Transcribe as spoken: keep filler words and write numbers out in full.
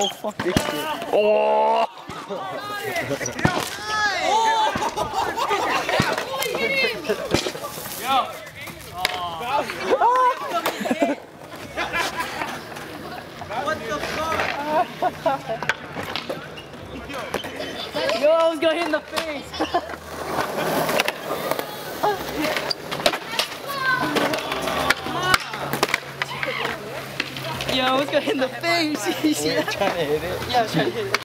Oh, fuck this shit. Oh! Yo! What the fuck? Yo, I was gonna hit in the face. Yo, I was gonna hit in the face. You see that? Trying to hit it. Yeah, I was trying to hit it.